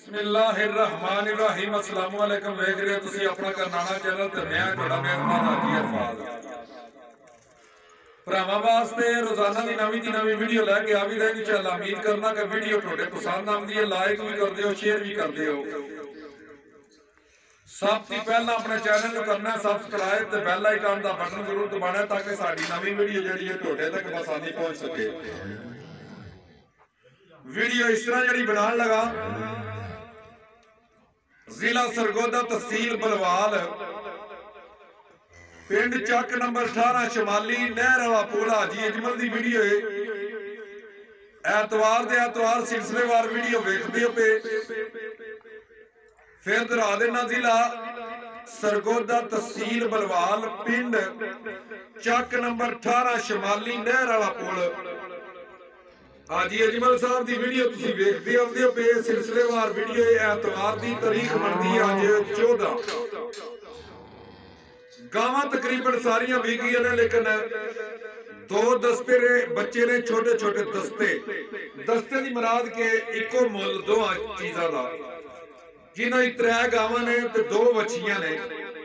बिस्मिल्लाहिर्रहमानिर्रहीम अस्सलाम वालेकुम। वेख रहे हो तुसी अपना करनाना चैनल ते मैं तुहाडा मेहमान हाजी अरफाज भरावां वास्ते रोजाना की नवी वीडियो लैके आ भी रहे इंशाअल्लाह। उम्मीद करना कि वीडियो तुहाडे पसंद आंदी है, लाइक भी करदे हो, शेयर भी करदे हो। सब तो पहला अपने चैनल को करना सबसक्राइब ते बेल आइकन का बटन जरूर दबाना ताकि साडी नवी वीडियो जिहड़ी है तुहाडे तक आसानी पहुंच सके। वीडियो इस तरह जिहड़ी बनाने लगा, जिला सरगोदा तहसील बलवाल पिंड चक नंबर 18 शमाली नहर वाला पुल हाजी अजमल की वीडियो है। ऐतवार दे ऐतवार सिलसिलेवार वीडियो वेखदे हो पे। फिर दोहरा देना, जिला सरगोदा तहसील बलवाल पिंड चक नंबर 18 शमाली नहर वाला पुल हाजी अजमल साहब की वीडियो तुसी वेखदे आउंदे हो पे। सिलसिलेवार वीडियो ऐतवार की तारीख बनती है अज 14। गावां तकरीबन सारियां विक गई ने, लेकिन दो दस्ते ने बच्चे ने, छोटे छोटे दस्ते की मुराद के इको मुल दो चीज़ों का, जिन्हों की 3 गावां ने ते 2 वछियां ने।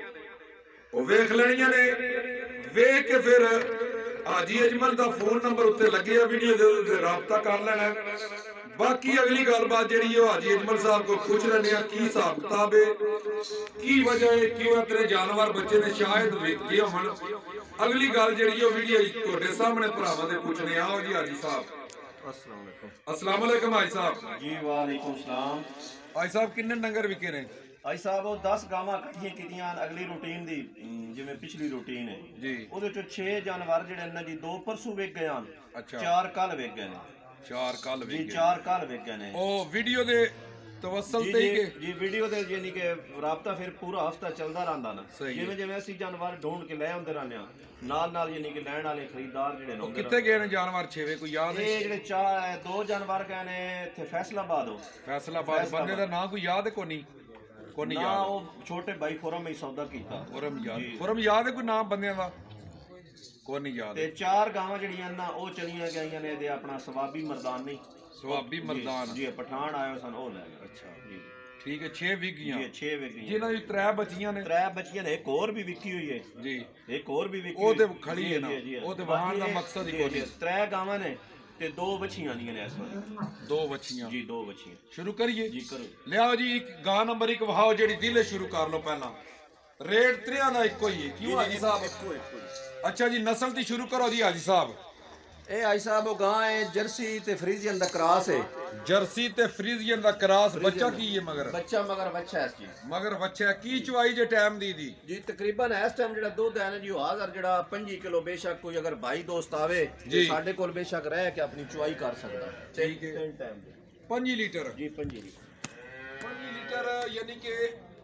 वो वेख लेनियां ने, वेख के फिर हाजी अजमल का फोन नंबर उत्ते लगे वीडियो दे राबता कर लेना। बाकी अगली गलबात जी हाजी अजमल साहब को पूछ लेने की हिसाब किताब है, की वजह है, क्यों तेरे जानवर बच्चे ने शायद वेखते हो। अगली गल जी वीडियो तुहाडे सामने भरावां दे पूछने। आओ जी हाजी साहब। अस्सलाम वालेकुम हाजी साहब। जी वालेकुम सलाम। हाजी साहब किन्ने डंगर विके ने? भाई साहब वो 10 गावां इकट्ठियां कीतियां अगली रूटीन दी, जिवें पिछली रूटीन है जी। ਉਹਦੇ ਚ 6 जानवर ਜਿਹੜੇ ਨੇ ਜੀ 2 परसों ਵਿਕ ਗਏ ਹਨ। अच्छा। 4 ਕੱਲ ਵਿਕ ਗਏ ਨੇ। 4 ਕੱਲ ਜੀ ਵਿਕ ਗਏ। 4 ਕੱਲ ਵਿਕ ਗਏ ਨੇ। ਉਹ ਵੀਡੀਓ ਦੇ ਤਵਸਲ ਤੇ ਹੀ ਕਿ ਜੀ ਵੀਡੀਓ ਦੇ ਯਾਨੀ ਕਿ ਰਾਬਤਾ ਫਿਰ ਪੂਰਾ ਹਫਤਾ ਚੱਲਦਾ ਰਹਿੰਦਾ ਨਾ। ਸਹੀ ਹੈ। ਜਿਵੇਂ ਜਿਵੇਂ ਅਸੀਂ ਜਾਨਵਰ ਢੂੰਡ ਕੇ ਲੈ ਆਉਂਦੇ ਰਹਿੰਦੇ ਆ, ਨਾਲ ਯਾਨੀ ਕਿ ਲੈਣ ਵਾਲੇ ਖਰੀਦਦਾਰ ਜਿਹੜੇ ਨੇ ਉਹ ਕਿੱਥੇ ਗਏ ਨੇ ਜਾਨਵਰ 6ਵੇਂ ਕੋਈ ਯਾਦ ਹੈ? ਇਹ ਜਿਹੜੇ 2 जानवर ਗਏ ਨੇ ਇੱਥੇ ਫੈਸਲਾਬਾਦ। ਫੈਸਲਾਬਾਦ ਬੰਦੇ ਦਾ ਨਾਂ ਕੋਈ ਯਾਦ ਹੈ? ਕੋਨੀ ਨਾ ਯਾਦ। ਉਹ ਛੋਟੇ ਭਾਈ ਖੁਰਮ ਹੀ ਸੌਦਾ ਕੀਤਾ। ਖੁਰਮ ਯਾਦ ਹੈ ਕੋਈ ਨਾਮ ਬੰਦਿਆਂ ਦਾ? ਕੋਨੀ ਯਾਦ। ਤੇ 4 ਗਾਵਾਂ ਜਿਹੜੀਆਂ ਨਾ ਉਹ ਚਲੀਆਂ ਗਈਆਂ ਨੇ ਇਹਦੇ ਆਪਣਾ ਸਵਾਬੀ ਮਰਦਾਨ ਨਹੀਂ, ਸਵਾਬੀ ਮਰਦਾਨ ਜੀ ਪਠਾਨ ਆਇਓ ਸਨ ਉਹ ਲੈ ਗਏ। ਅੱਛਾ ਜੀ ਠੀਕ ਹੈ। 6 ਵਿਕ ਗਈਆਂ। ਜੀ 6 ਵਿਕ ਗਈਆਂ, ਜਿਨ੍ਹਾਂ ਦੀ 3 ਬਚੀਆਂ ਨੇ। 3 ਬਚੀਆਂ ਨੇ, ਇੱਕ ਹੋਰ ਵੀ ਵਿਕੀ ਹੋਈ ਹੈ ਜੀ। ਇੱਕ ਹੋਰ ਵੀ ਵਿਕੀ ਉਹ ਤੇ ਹੋਈ ਖੜੀ ਹੈ ਨਾ, ਉਹ ਤੇ ਵਹਾਣ ਦਾ ਮਕਸਦ ਹੀ ਕੋਈ। 3 ਗਾਵਾਂ ਨੇ ਤੇ 2 ਬੱਚੀਆਂ ਦੀਆਂ ਨੇ ਇਸ ਵਾਰ। 2 ਬੱਚੀਆਂ ਜੀ 2 ਬੱਚੀਆਂ। ਸ਼ੁਰੂ ਕਰੀਏ ਜੀ ਕਰੋ। ਲਿਆਓ ਜੀ ਇੱਕ ਗਾਂ ਨੰਬਰ 1 ਵਹਾਓ ਜਿਹੜੀ ਦਿਲੇ ਸ਼ੁਰੂ ਕਰ ਲਓ ਪਹਿਲਾਂ। ਰੇਟ 3 ਦਾ ਇੱਕੋ ਹੀ ਹੈ। ਕਿਉਂ ਹਾਜੀ ਸਾਹਿਬ? ਇੱਕੋ। अच्छा जी नस्ल की शुरू करो जी हाजी साहब। ਇਹ ਆਈ ਸਾਹਿਬ ਉਹ ਗਾਂ ਹੈ ਜਰਸੀ ਤੇ ਫਰੀਜ਼ੀਅਨ ਦਾ ਕ੍ਰਾਸ ਹੈ। जर्सी ते फ्रीजियन दा क्रॉस। बच्चा की है मगर? ਬੱਚਾ ਮਗਰ ਬੱਚਾ ਹੈ ਜੀ। मगर बच्चा की चुआई जे टाइम दी ਜੀ ਤਕਰੀਬਨ ਇਸ ਟਾਈਮ ਜਿਹੜਾ ਦੁੱਧ ਹੈ ਨਾ ਜੀ ਉਹ ਹਾਜ਼ਰ ਜਿਹੜਾ 5 ਕਿਲੋ ਬੇਸ਼ੱਕ ਕੋਈ ਅਗਰ ਭਾਈ ਦੋਸਤ ਆਵੇ ਤੇ ਸਾਡੇ ਕੋਲ ਬੇਸ਼ੱਕ ਰਹਿ ਕੇ ਆਪਣੀ ਚੁਆਈ ਕਰ ਸਕਦਾ। ਠੀਕ ਹੈ। 3 ਟਾਈਮ ਦੇ 5 ਲੀटर। ਜੀ 5 ਲੀਟਰ। 5 ਲੀटर यानी कि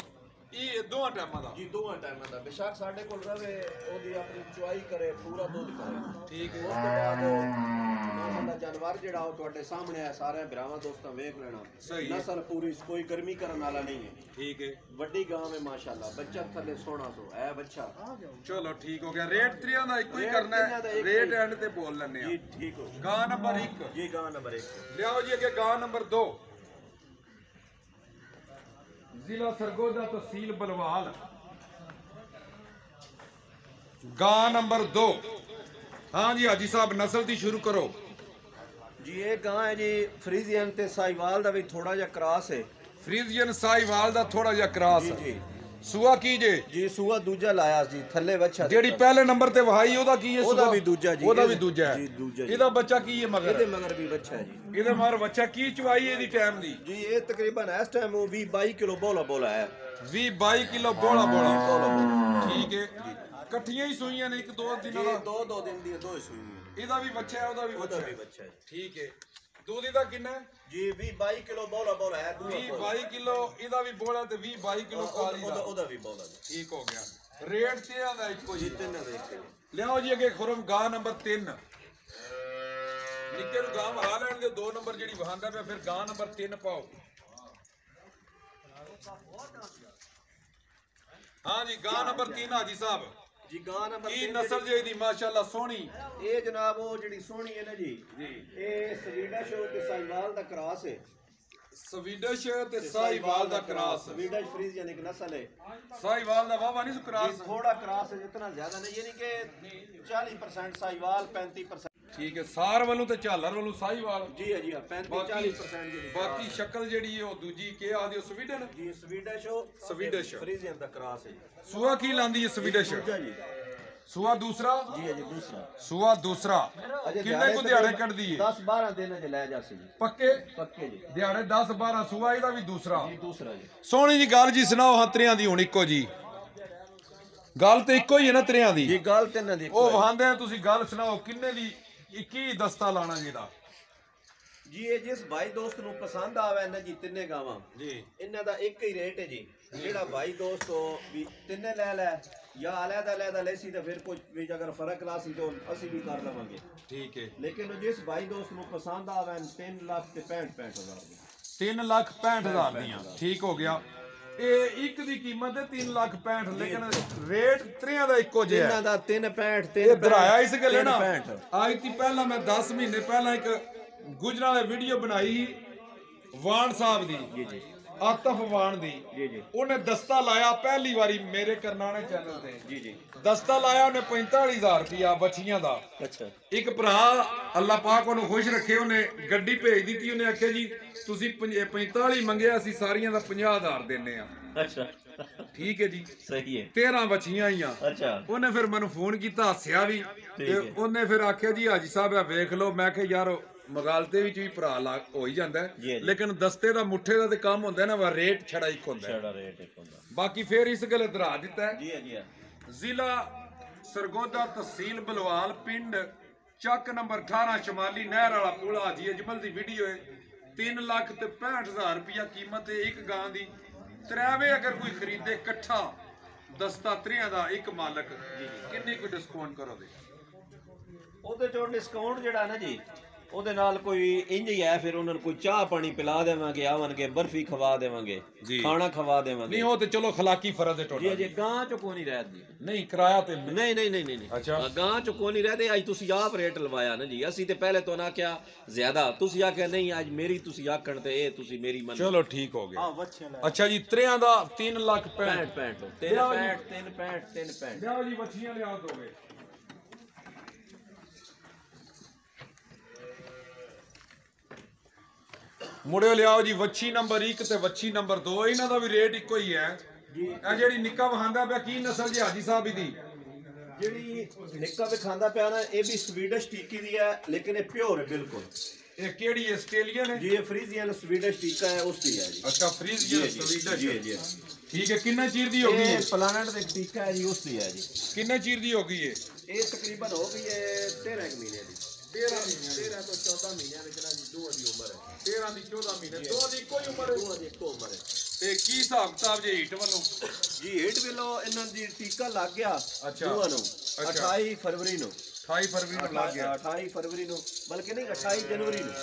ਇਹ ਦੋਹਾਂ ਟਾਈਮਾਂ ਦਾ। ਜੀ ਦੋਹਾਂ ਟਾਈਮਾਂ ਦਾ ਬੇਸ਼ੱਕ ਸਾਡੇ ਕੋਲ ਰਵੇ, ਉਹਦੀ ਆਪਣੀ ਚੁਆਈ ਕਰੇ, ਪੂਰਾ ਦੁੱਧ ਕਰੇ। ਠੀਕ ਹੈ। ਉਸ ਤੋਂ ਬਾਅਦ ਮਾਸ਼ਾਅੱਲਾ ਜਾਨਵਰ ਜਿਹੜਾ ਉਹ ਤੁਹਾਡੇ ਸਾਹਮਣੇ ਹੈ, ਸਾਰੇ ਭਰਾਵਾਂ ਦੋਸਤਾਂ ਵੇਖ ਲੈਣਾ। ਸਹੀ ਹੈ। ਨਸਲ ਪੂਰੀ, ਕੋਈ ਗਰਮੀ ਕਰਨ ਵਾਲਾ ਨਹੀਂ ਹੈ। ठीक है। ਵੱਡੀ ਗਾਂ ਹੈ ਮਾਸ਼ਾਅੱਲਾ। ਬੱਚਾ ਥੱਲੇ ਸੋਹਣਾ ਸੋ ਹੈ ਬੱਚਾ। चलो ठीक हो गया। रेट 3 ਦਾ ਇੱਕੋ ਹੀ ਕਰਨਾ ਹੈ। रेट एंड ਤੇ ਬੋਲ ਲੈਣੇ ਜੀ ਆ। ਠੀਕ ਹੋ। ਗਾਂ ਨੰਬਰ 1 ਜੀ ਗਾਂ ਨੰਬਰ 1 ਲਿਆਓ ਜੀ ਅੱਗੇ ਗਾਂ ਨੰਬਰ 2। जिला सरगोदा तहसील बलवाल गां नंबर 2। हाँ जी हाजी साहब नस्ल की शुरू करो जी। ये गां है जी फ्रीजियन ते साहिवाल दा भी थोड़ा जिहा क्रॉस है। फ्रीजियन साहिवाल दा थोड़ा जिहा क्रॉस। जी सूआ की जे? जी सूआ दूजा लाया जी, थल्ले बच्चा। जेड़ी पहले नंबर ते वहाई ओदा की है? ओदा भी दूजा जी। ओदा भी दूजा है जी दूजा। इदा बच्चा की है मगर? इदे मगर भी बच्चा है जी। इदे मगर बच्चा की चुआई है दी टाइम दी? जी ये तकरीबन इस टाइम वो 20-22 किलो बोला है। 20-22 किलो बोला। ठीक है। इकट्ठियां ही सुइयां ने? 1-2 दिन जी 2 दिन दी 2 ही सुई है। इदा भी बच्चा है, ओदा भी बच्चा है। ठीक है। दूध इदा कितना है? जी 20-22 किलो बोला है। 20-22 किलो इदा भी बोला ते 20-22 किलो काली दा। ओदा भी बोला। ठीक हो गया। रेट ते आंदा इको ही। 3 देख लियाओ जी अगे खुरम गां नंबर 3। निक्के नु गां वहा लैण दे 2 नंबर जेडी वहांदा पे, फिर गां नंबर 3 पाओ। हाँ जी गां नंबर 3 हाजी साहब जी। गां नंबर की नस्ल जे दी माशाल्लाह सोहनी। ये जनाब वो जेडी सोहनी है ना जी, ये स्वीडिश और साहिवाल दा क्रॉस है। ਸਵੀਡਿਸ਼ ਤੇ ਸਾਹੀਵਾਲ ਦਾ ਕ੍ਰਾਸ। स्वीडिश फ्रीजियन एक नस्ल है। ਸਾਹੀਵਾਲ ਦਾ ਵਾਵਾ ਨਹੀਂ ਕ੍ਰਾਸ। थोड़ा क्रॉस है, इतना ज्यादा नहीं, यानी कि 40% साहिवाल 35%। ਠੀਕ ਹੈ, ਸਾਰ ਵੱਲੋਂ ਤੇ ਝਾਲਰ ਵੱਲੋਂ ਸਾਹੀਵਾਲ। जी है जी हाँ, 35-40%। ਬਾਕੀ ਸ਼ਕਲ ਜਿਹੜੀ ਹੈ ਉਹ ਦੂਜੀ ਕੀ ਆਦੀ ਉਹ ਸਵੀਡਨ जी स्वीडिश हो, ਸਵੀਡਿਸ਼। फ्रीजियन ਦਾ क्रॉस है। ਸੂਆ ਕੀ ਲਾਂਦੀ ਹੈ ਸਵੀਡਿਸ਼? दूजा जी ਸੂਆ ਦੂਸਰਾ। जी है जी दूसरा। ਸੂਆ ਦੂਸਰਾ ਕਿੰਨੇ ਕੁ ਦਿਹਾੜੇ ਕੱਢਦੀ ਹੈ? 10-12 दिन च ले जा सी जी। ਪੱਕੇ पक्के जी ਦਿਹਾੜੇ 10-12। ਸੂਆ ਇਹਦਾ ਵੀ ਦੂਸਰਾ। जी दूसरा जी। ਸੋਹਣੀ ਜੀ ਗੱਲ ਜੀ ਸੁਣਾਓ ਹਾਂ ਤਰਿਆਂ ਦੀ ਹੁਣ ਇੱਕੋ ਜੀ ਗੱਲ ਤੇ ਇੱਕੋ ਹੀ ਹੈ ਨਾ ਤਰਿਆਂ ਦੀ? जी गल तिन्ना दी ਉਹ ਵਹਾਂਦੇ ਆ ਤੁਸੀਂ ਗੱਲ ਸੁਣਾਓ ਕਿੰਨੇ ਦੀ 21 ਦਸਤਾ ਲਾਣਾ ਜਿਹਦਾ जी ये जिस भाई दोस्त ਨੂੰ ਪਸੰਦ ਆਵੇ ਨਾ ਜੀ ਤਿੰਨੇ ਗਾਵਾਂ ਜੀ ਇਹਨਾਂ ਦਾ ਇੱਕ ਹੀ ਰੇਟ ਹੈ ਜੀ। ਜਿਹੜਾ ਭਾਈ ਦੋਸਤ ਹੋ ਵੀ ਤਿੰਨੇ ਲੈ ਲੈ ਜਾਂ ਅਲੱਗ-ਅਲੱਗ ਲੈ ਸੀ ਤਾਂ ਫਿਰ ਕੁਝ ਵੀ ਅਗਰ ਫਰਕ ਲਾ ਸੀ ਤਾਂ ਅਸੀਂ ਵੀ ਕਰ ਲਵਾਂਗੇ। ਠੀਕ ਹੈ। ਲੇਕਿਨ ਜਿਸ ਭਾਈ ਦੋਸਤ ਨੂੰ ਪਸੰਦ ਆਵੇ 3,65,000 ਦੀ 3,65,000 ਦੀਆਂ ਠੀਕ ਹੋ ਗਿਆ। ਇਹ ਇੱਕ ਦੀ ਕੀਮਤ ਹੈ 3,65,000 ਲੇਕਿਨ ਰੇਟ ਤਰਿਆਂ ਦਾ ਇੱਕੋ ਜਿਹਾ ਇਹਨਾਂ ਦਾ 3,65 ਇਹ ਦਰਾਇਆ ਇਸ ਗੱਲੇ ਨਾ ਅੱਜ ਤੀ ਪਹਿਲਾਂ ਮੈਂ 10 ਮਹੀਨੇ ਪਹਿਲਾਂ ਇੱਕ ਗੁਜਰਾਂ ਵਾਲੇ ਵੀਡੀਓ ਬਣਾਈ ਵਾਣ ਸਾਹਿਬ ਦੀ ਜੀ ਜੀ ਆਤਫ ਵਾਣ ਦੀ ਜੀ ਜੀ ਉਹਨੇ ਦਸਤਾ ਲਾਇਆ ਪਹਿਲੀ ਵਾਰੀ ਮੇਰੇ ਕਰਨਾਣੇ ਚੈਨਲ ਤੇ ਜੀ ਜੀ ਦਸਤਾ ਲਾਇਆ ਉਹਨੇ 45,000 ਰੁਪਿਆ ਬੱਚੀਆਂ ਦਾ। ਅੱਛਾ ਇੱਕ ਭਰਾ ਅੱਲਾਹ ਪਾਕ ਉਹਨੂੰ ਖੁਸ਼ ਰੱਖੇ ਉਹਨੇ ਗੱਡੀ ਭੇਜ ਦਿੱਤੀ। ਉਹਨੇ ਆਖਿਆ ਜੀ ਤੁਸੀਂ 45 ਮੰਗਿਆ ਅਸੀਂ ਸਾਰੀਆਂ ਦਾ 50,000 ਦਿੰਨੇ ਆ। ਅੱਛਾ ਠੀਕ ਹੈ ਜੀ ਸਹੀ ਹੈ 13 ਬੱਚੀਆਂ ਆਈਆਂ। ਅੱਛਾ ਉਹਨੇ ਫਿਰ ਮੈਨੂੰ ਫੋਨ ਕੀਤਾ ਹੱਸਿਆ ਵੀ ਤੇ ਉਹਨੇ ਫਿਰ ਆਖਿਆ ਜੀ ਹਾਜੀ ਸਾਹਿਬ ਆ ਵੇਖ ਲਓ। ਮੈਂ ਕਿਹਾ ਯਾਰ ਮਗਾਲਤੇ ਵਿੱਚ ਵੀ ਭਰਾ ਲਾ ਹੋ ਹੀ ਜਾਂਦਾ ਲੇਕਿਨ ਦਸਤੇ ਦਾ ਮੁੱਠੇ ਦਾ ਤੇ ਕੰਮ ਹੁੰਦਾ ਨਾ ਵਾ ਰੇਟ ਛੜਾ ਇੱਕ ਹੁੰਦਾ ਛੜਾ ਰੇਟ ਇੱਕ ਹੁੰਦਾ। ਬਾਕੀ ਫਿਰ ਇਸ ਗੱਲ ਦਰਾ ਦਿੱਤਾ ਜੀ ਜੀ ਜ਼ਿਲ੍ਹਾ ਸਰਗੋਦਾ ਤਹਿਸੀਲ ਬਲਵਾਲ ਪਿੰਡ ਚੱਕ ਨੰਬਰ 18 ਸ਼ਮਾਲੀ ਨਹਿਰ ਵਾਲਾ ਪੁਲ ਹਾਜੀ ਅਜਮਲ ਦੀ ਵੀਡੀਓ ਹੈ। 3,65,000 ਰੁਪਇਆ ਕੀਮਤ ਹੈ ਇੱਕ ਗਾਂ ਦੀ। ਤਰਾਵੇ ਅਗਰ ਕੋਈ ਖਰੀਦੇ ਇਕੱਠਾ ਦਸਤਾ ਤਰਿਆਂ ਦਾ ਇੱਕ ਮਾਲਕ ਕਿੰਨੀ ਕੋਈ ਡਿਸਕਾਊਂਟ ਕਰੋਗੇ? ਉਹਦੇ ਚੋਂ ਡਿਸਕਾਊਂਟ ਜਿਹੜਾ ਨਾ ਜੀ ਉਹਦੇ ਨਾਲ ਕੋਈ ਇੰਜ ਹੀ ਹੈ ਫਿਰ ਉਹਨਾਂ ਨੂੰ ਕੋਈ ਚਾਹ ਪਾਣੀ ਪਿਲਾ ਦੇਵਾਂਗੇ ਆਵਣਗੇ ਬਰਫੀ ਖਵਾ ਦੇਵਾਂਗੇ ਖਾਣਾ ਖਵਾ ਦੇਵਾਂਗੇ। ਨਹੀਂ ਉਹ ਤੇ ਚਲੋ ਖਲਾਕੀ ਫਰਜ਼ ਹੈ ਟੋਟਲ। ਜੀ ਜੀ ਗਾਂ ਚ ਕੋਈ ਨਹੀਂ ਰਹਿਦੀ ਨਹੀਂ ਕਿਰਾਇਆ ਤੇ ਨਹੀਂ ਨਹੀਂ ਨਹੀਂ ਨਹੀਂ ਅੱਛਾ ਗਾਂ ਚ ਕੋਈ ਨਹੀਂ ਰਹਦੇ। ਅੱਜ ਤੁਸੀਂ ਆਪ ਰੇਟ ਲਵਾਇਆ ਨਾ ਜੀ ਅਸੀਂ ਤੇ ਪਹਿਲੇ ਤੋਂ ਨਾ ਕਿਹਾ ਜ਼ਿਆਦਾ ਤੁਸੀਂ ਆਖਿਆ ਨਹੀਂ ਅੱਜ ਮੇਰੀ ਤੁਸੀਂ ਆਖਣ ਤੇ ਇਹ ਤੁਸੀਂ ਮੇਰੀ ਮੰਨ ਚਲੋ ਠੀਕ ਹੋ ਗਿਆ। ਹਾਂ ਅੱਛਾ ਜੀ ਤਰਿਆਂ ਦਾ 3,65,000 365 ਲਿਆਓ ਜੀ ਬੱਚੀਆਂ ਲਿਆ ਦੋਗੇ। ਮੁੜਿਓ ਲਿਆਓ ਜੀ ਵੱਛੀ ਨੰਬਰ 1 ਤੇ ਵੱਛੀ ਨੰਬਰ 2 ਇਹਨਾਂ ਦਾ ਵੀ ਰੇਟ ਇੱਕੋ ਹੀ ਹੈ ਜੀ। ਇਹ ਜਿਹੜੀ ਨਿੱਕਾ ਵਹਾਂਦਾ ਪਿਆ ਕੀ ਨਸਲ ਜੀ ਹਾਜੀ ਸਾਹਿਬ ਦੀ? ਜਿਹੜੀ ਨਿੱਕਾ ਵਿਖਾਂਦਾ ਪਿਆ ਨਾ ਇਹ ਵੀ ਸਵੀਡਿਸ਼ ਟੀਕੀ ਦੀ ਹੈ ਲੇਕਿਨ ਇਹ ਪਿਓਰ ਹੈ ਬਿਲਕੁਲ। ਇਹ ਕਿਹੜੀ ਆਸਟ੍ਰੇਲੀਅਨ ਹੈ ਜੀ? ਇਹ ਫਰੀਜ਼ੀਅਨ ਸਵੀਡਿਸ਼ ਟੀਕਾ ਹੈ ਉਸ ਦੀ ਹੈ ਜੀ। ਅੱਛਾ ਫਰੀਜ਼ੀਅਨ ਸਵੀਡਿਸ਼ ਜੀ ਜੀ ਠੀਕ ਹੈ। ਕਿੰਨੇ ਚਿਰ ਦੀ ਹੋ ਗਈ ਹੈ? ਇਹ ਪਲਾਨਟ ਦੇ ਟੀਕਾ ਹੈ ਜੀ ਉਸ ਦੀ ਹੈ ਜੀ। ਕਿੰਨੇ ਚਿਰ ਦੀ ਹੋ ਗਈ ਹੈ? ਇਹ ਤਕਰੀਬਨ ਹੋ ਗਈ ਹੈ 13 ਮਹੀਨੇ ਦੀ। 13 ਤੋਂ 14 ਮਹੀਨਿਆਂ ਵਿੱਚ ਨਾ ਜੀ ਦੋਵਾਂ ਦੀ ਉਮਰ ਹੈ। 13 ਦੀ 14 ਮਹੀਨੇ ਦੋਵਾਂ ਦੀ ਇੱਕੋ ਹੀ ਉਮਰ ਹੈ। ਦੋਵਾਂ ਦੀ ਇੱਕੋ ਉਮਰ ਹੈ। ਤੇ ਕੀ ਹਿਸਾਬ ਕਿਤਾਬ ਜੇ ਹੀਟ ਵੱਲੋਂ? ਜੀ ਹੀਟ ਵੱਲੋਂ ਇਹਨਾਂ ਦੀ ਟੀਕਾ ਲੱਗ ਗਿਆ ਦੋਵਾਂ ਨੂੰ 28 ਫਰਵਰੀ ਨੂੰ। 28 ਫਰਵਰੀ ਨੂੰ ਲੱਗ ਗਿਆ। 28 ਫਰਵਰੀ ਨੂੰ ਬਲਕਿ ਨਹੀਂ 28 ਜਨਵਰੀ ਨੂੰ।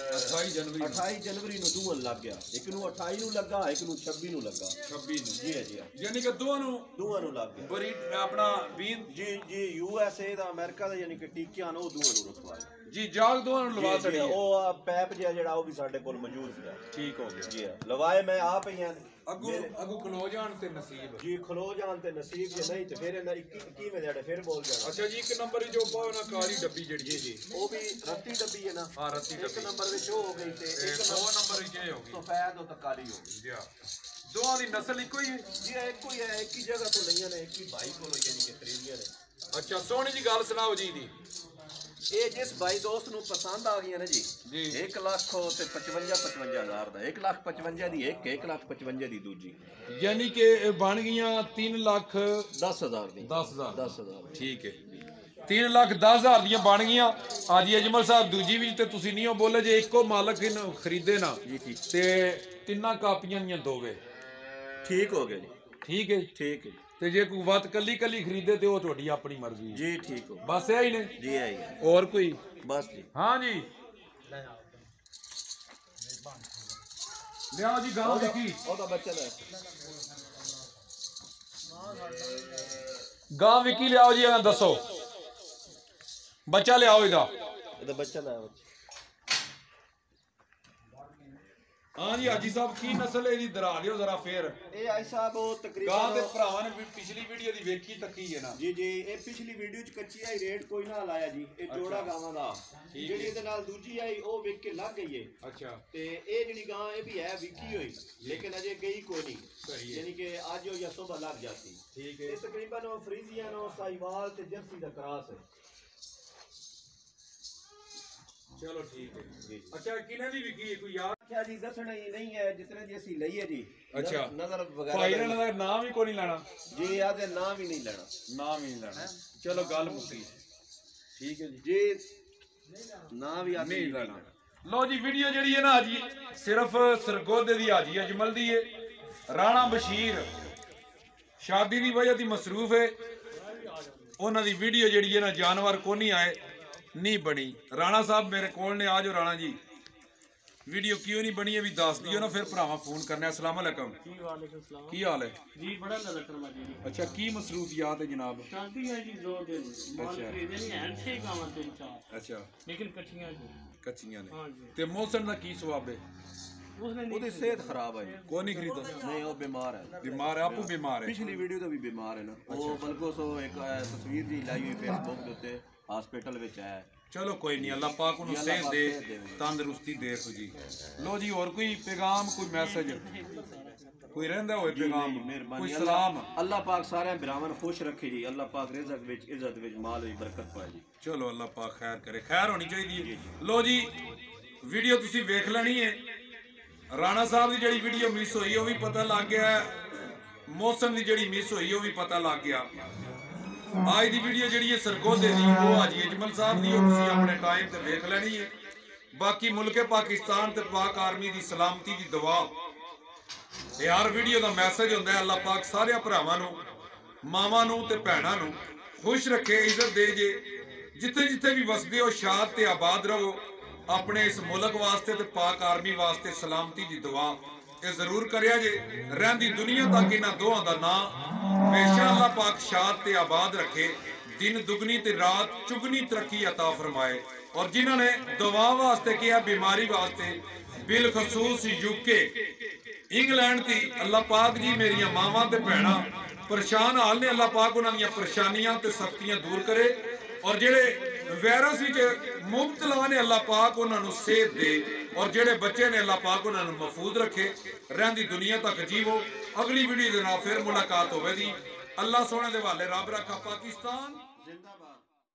28 ਜਨਵਰੀ ਨੂੰ ਦੋਵਾਂ ਲੱਗ ਗਿਆ। ਇੱਕ ਨੂੰ 28 ਨੂੰ ਲੱਗਾ ਇੱਕ ਨੂੰ 26 ਨੂੰ ਲੱਗਾ। 26 ਨੂੰ ਜੀ ਜੀ ਯਾਨੀ ਕਿ ਦੋਵਾਂ ਨੂੰ ਲੱਗ ਗਿਆ। ਬਰੀ ਆਪਣਾ 20 ਜੀ USA ਦਾ ਅਮਰੀਕਾ ਦਾ ਯਾਨੀ ਕਿ ਟੀਕਿਆਂ ਨੂੰ ਉਹ ਦੋਵਾਂ ਨੂੰ ਰਖਵਾਇਆ ਜੀ ਜਾਗ ਦੋਵਾਂ ਨੂੰ ਲਵਾ ਛੜੀ। ਉਹ ਪੈਪ ਜਿਹੜਾ ਉਹ ਵੀ ਸਾਡੇ ਕੋਲ ਮੌਜੂਦ ਹੈ। ਠੀਕ ਹੋ ਗਿਆ ਜੀ ਲਵਾਏ ਮੈਂ ਆਪ ਹੀ ਹਾਂ। ਅੱਗੋਂ ਖਲੋ ਜਾਣ ਤੇ ਨਸੀਬ ਜੀ ਖਲੋ ਜਾਣ ਤੇ ਨਸੀਬ ਜੇ ਨਹੀਂ ਤੇ ਫਿਰ ਇਹਨਾਂ 21 ਵਜੇ ਫਿਰ ਬੋਲ ਜਾਣਾ। ਅੱਛਾ ਜੀ ਇੱਕ ਨੰਬਰ ਹੀ ਜੋ ਪਾਓ ਨਾ ਕਾਲੀ ਡੱਬੀ ਜਿਹੜੀ ਜੀ ਉਹ ਵੀ ਰੱਤੀ ਡੱਬੀ ਹੈ ਨਾ। ਹਾਂ ਰੱਤੀ ਡੱਬੀ। ਇੱਕ ਨੰਬਰ ਵਿੱਚ ਉਹ ਹੋ ਗਈ ਤੇ ਇੱਕ ਦੋ ਨੰਬਰ ਵਿੱਚ ਇਹ ਹੋ ਗਈ ਸਫੈਦ ਉਹ ਕਾਲੀ ਹੋ ਗਈ। ਜੀ ਦੋਵਾਂ ਦੀ ਨਸਲ ਇੱਕੋ ਹੀ ਹੈ ਜੀ ਇੱਕੋ ਹੀ ਹੈ। ਇੱਕ ਹੀ ਜਗ੍ਹਾ ਤੋਂ ਲਈਆਂ ਨੇ ਇੱਕ ਹੀ ਭਾਈ ਕੋਲੋਂ ਯਾਨੀ ਕਿ ਖਰੀਦੀਆਂ ਨੇ। ਅੱਛਾ ਸੋਹਣੀ ਜੀ ਗੱਲ ਸੁਣਾਓ ਜੀ ਦੀ। ਇਹ ਜਿਸ ਭਾਈ ਦੋਸਤ ਨੂੰ ਪਸੰਦ ਆ ਗਈਆਂ ਨੇ ਜੀ 1 ਲੱਖ ਤੇ 55,000 ਦਾ 1,55,000 ਦੀ ਇੱਕ 1,55,000 ਦੀ ਦੂਜੀ ਯਾਨੀ ਕਿ ਇਹ ਬਣ ਗਈਆਂ 3,10,000 ਦੀ 10,000 ਠੀਕ ਹੈ। 3,10,000 ਦੀਆਂ ਬਣ ਗਈਆਂ। ਹਾਜੀ ਅਜਮਲ ਸਾਹਿਬ ਦੂਜੀ ਵੀ ਤੇ ਤੁਸੀਂ ਨਹੀਂ ਬੋਲੇ ਜੇ ਇੱਕੋ ਮਾਲਕ ਇਹਨੂੰ ਖਰੀਦੇ ਨਾ ਤੇ ਤਿੰਨਾਂ ਕਾਪੀਆਂ ਦੀਆਂ ਦੋਵੇ ਠੀਕ ਹੋ ਗਿਆ ਜੀ। ਠੀਕ ਹੈ ਠੀਕ ਹੈ। ਤੇ ਜੇ ਕੋਈ ਵੱਤ ਕੱਲੀ ਖਰੀਦੇ ਤੇ ਉਹ ਤੁਹਾਡੀ ਆਪਣੀ ਮਰਜ਼ੀ ਜੀ ਠੀਕ ਹੋ। ਬਸ ਇਹ ਹੀ ਨੇ ਜੀ ਇਹ ਹੀ ਹੋਰ ਕੋਈ ਬਸ ਜੀ। ਹਾਂ ਜੀ ਲਿਆਓ ਜੀ ਗਾਂ ਵਿਕੀ ਉਹਦਾ ਬੱਚਾ ਦਾ ਗਾਂ ਵਿਕੀ ਲਿਆਓ ਜੀ ਇਹਨਾਂ ਦੱਸੋ ਬੱਚਾ ਲਿਆਓ ਇਹਦਾ ਬੱਚਾ ਦਾ हाँ जी हाजी साहब की नस्ल है दरा दियो जरा फिर ਇਹ ਆਈ ਸਾਹਿਬ ਉਹ गां ਤਕਰੀਬਨ दे भरावां ने पिछली वीडियो दी वेखी तकी है ना ਜੀ ਜੀ ਇਹ ਪਿਛਲੀ ਵੀਡੀਓ ਚ ਕੱਚੀ ਆਈ ਰੇਟ ਕੋਈ ਨਾ ਲਾਇਆ ਜੀ ਇਹ ਜੋੜਾ ਗਾਵਾਂ ਦਾ ਜਿਹੜੀ ਇਹਦੇ ਨਾਲ ਦੂਜੀ ਆਈ ਉਹ ਵਿਕ ਕੇ ਲੱਗ ਗਈ ਏ अच्छा ਤੇ ਇਹ ਜਿਹੜੀ ਗਾਂ ਇਹ ਵੀ ਹੈ ਵਿਕੀ ਹੋਈ ਲੇਕਿਨ ਅਜੇ ਗਈ ਕੋਈ ਨਹੀਂ सही है ਯਾਨੀ ਕਿ ਅੱਜ ਉਹ ਜਾਂ ਸੁਬਹ ਲੱਗ ਜਾਤੀ ठीक ਇਹ है ਤਕਰੀਬਨ ਉਹ ਫਰੀਜ਼ੀਅਨ ਉਹ ਸਾਈਵਾਲ ਤੇ ਜਰਸੀ ਦਾ ਕਰਾਸ ਹੈ चलो ठीक है जी अच्छा किने दी विकी है कोई याद क्या जी दसना ही नहीं है जितने जी ਅਸੀਂ ਲਈ ਹੈ ਜੀ अच्छा नजर भाई वगैरह ने ਦਾ नाम ही कोई नहीं लेना जी आदे नाम ही नहीं लेना नाम ही नहीं लेना चलो गल मुक्की ठीक है जी जी नाम भी आदे नहीं लेना लो जी वीडियो जड़ी है ना जी सिर्फ सरगोदे दी हाजी अजमल दी है राणा बशीर शादी दी वजह दी मसरूफ है उन्हां दी वीडियो जड़ी है ना जानवर को नहीं आए नहीं बनी राणा साहब मेरे कोल ने आ जाओ राणा जी वीडियो क्यों नहीं बनी है भी दस दियो ना फिर भरावा फोन करना अस्सलाम वालेकुम की हाल है जी बड़ा नजर करवा जी अच्छा की मसरूफियात है जनाब शादी है जी दो दिन माल अच्छा। खरीदे नहीं हैं छह गावां तीन चार अच्छा लेकिन कच्चियां जी कच्चियां ने हाँ जी ते मौसम दा की सवाब है उसने ਉਹਦੀ ਸਿਹਤ ਖਰਾਬ ਹੈ को नहीं खरीदो नहीं वो बीमार है बीमार है आपू बीमार है ਪਿਛਲੀ ਵੀਡੀਓ ਤੋਂ ਵੀ ਬਿਮਾਰ ਹੈ ਨਾ ਉਹ ਬਲਕਿ ਸੋ ਇੱਕ ਤਸਵੀਰ ਜੀ ਲਾਈ ਹੋਈ ਫੇਸਬੁੱਕ ਦੇ ਉੱਤੇ ਹਸਪੀਟਲ ਵਿੱਚ ਹੈ चलो कोई नहीं अल्लाह पाक उन्हें अल्लाह सेहत पाक दे सेहत देवे। तंदुरुस्ती दे जी लो जी और कोई पैगाम कोई मैसेज कोई रहंदा होए पैगाम कोई सलाम अल्लाह पाक सारे बिरावन खुश रखे जी अल्लाह पाक रिज़्क़ विच इज्जत विच माल विच बरकत पाए जी चलो अल्लाह पाक खैर करे खैर होनी चाहिए लो जी वीडियो तुसी वेख लेनी है राणा साहब की जड़ी वीडियो मिस हुई वो भी पता लग गया मौसम की जड़ी मिस हुई वो भी पता लग गया आज की वीडियो जी है सरगोदे दी वो हाजी अजमल साहब की तुसी अपने टाइम ते वेख लेनी है बाकी मुल्के पाकिस्तान ते पाक आर्मी की सलामती की दुआ हर वीडियो का मैसेज होंदा है अल्लाह पाक सारे भरावां नूं मावां नूं ते भैणां नूं खुश रखे इज्जत दे जे जिथे जिथे भी वसदे हो शाद ते आबाद रहो अपने इस मुल्क वास्ते ते पाक आर्मी वास्ते सलामती की दुआ ये जरूर करिया जे रहंदी दुनिया तक इन्हां दोहां दा नाम हमेशा अल्लाह पाक शाद ते आबाद रखे दिन दुगनी ते रात चुगनी तरक्की अता फरमाए और जिन्हां ने दुआ वास्ते किया बीमारी वास्ते बिलखसूस यूके इंग्लैंड की अल्लाह पाक जी मेरिया मावां ते भैणां परेशान हाल ने अल्लाह पाक उन्हां दियां परेशानियां ते सख्तियां दूर करे और जेड़े वायरस विच मुब्तला ने अल्लाह पाक उन्होंने सेहत दे और जेड़े बच्चे ने अल्लाह पाक उन्होंने महफूज रखे रहंदी दुनिया तक जीवो अगली वीडियो दे नाल फिर मुलाकात होवेगी अल्लाह सोने दे वाले रब रखा पाकिस्तान जिंदाबाद।